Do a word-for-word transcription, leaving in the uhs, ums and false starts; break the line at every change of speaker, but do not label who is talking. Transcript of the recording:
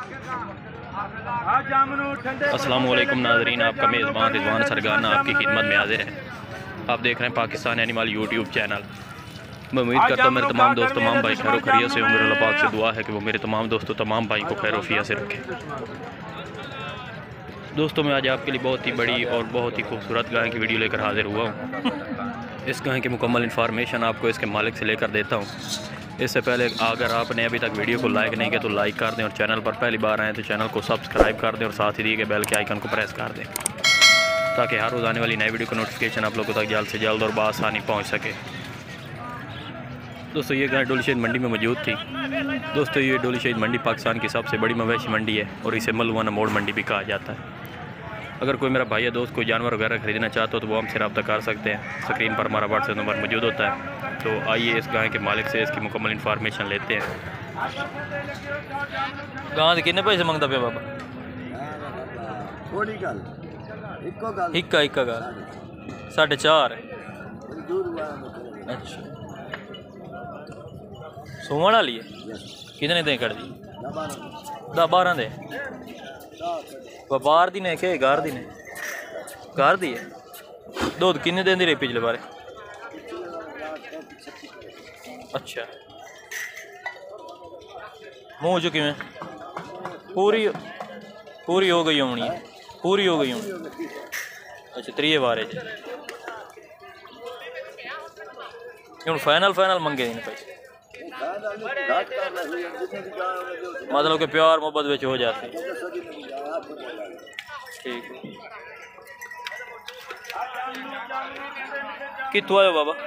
अस्सलाम वालेकुम नाज़रीन, आपका मेज़बान रिजवान सरगाना आपकी खिदमत में हाजिर है। आप देख रहे हैं पाकिस्तान एनिमल यूट्यूब चैनल। मैं उम्मीद करता हूँ मेरे तमाम दोस्त तमाम भाई खैर खैरियत से होंगे। अल्लाह पाक से दुआ है कि वो मेरे तमाम दोस्तों तमाम भाई को खैरोफिया से रखे। दोस्तों मैं आज आपके लिए बहुत ही बड़ी और बहुत ही खूबसूरत गाय की वीडियो लेकर हाजिर हुआ हूँ। इस गाय की मुकम्मल इन्फॉर्मेशन आपको इसके मालिक से लेकर देता हूँ। इससे पहले अगर आपने अभी तक वीडियो को लाइक नहीं किया तो लाइक कर दें, और चैनल पर पहली बार आएँ तो चैनल को सब्सक्राइब कर दें, और साथ ही दिए गए बेल के आइकन को प्रेस कर दें ताकि हर रोज़ आने वाली नई वीडियो का नोटिफिकेशन आप लोगों तक जल्द से जल्द और बआसानी पहुँच सके। दोस्तों ये गाय डोली शहीद मंडी में मौजूद थी। दोस्तों ये डोली शहीद मंडी पाकिस्तान की सबसे बड़ी मवेशी मंडी है और इसे मलवाना मोड़ मंडी भी कहा जाता है। अगर कोई मेरा भाई या दोस्त कोई जानवर वगैरह ख़रीदना चाहता हो तो वो हमसे रब्ता कर सकते हैं। स्क्रीन पर हमारा व्हाट्सएप नंबर मौजूद होता है। तो आइए इस गाय के मालिक से इसकी मुकम्मल इन्फॉर्मेशन लेते हैं। गाय कितने पैसे मांगता पे बाबा? इक्का इक्का गाल साढ़े चार। अच्छा सोमन वाली है? कितने दें कर दी? दस बारह दे बाहर दी ने के घर दी ने? घर दी है। दूध किन्ने देंदी रही पिछले बारे? अच्छा मुँह चुकी में पूरी पूरी हो गई होनी है? पूरी हो गई होनी। अच्छा त्रीए बारे हूँ फाइनल फाइनल मंगे नहीं पैसे? मतलब कि प्यार मोहब्बत में हो जाती। ठीक कितों आयो बाबा?